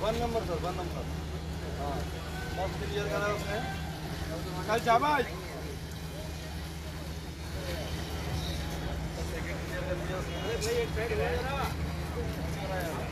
One number sir, one number. हाँ, सब clear करा उसने कल शाबाश। सेकंड क्लियर कर दिया उसने।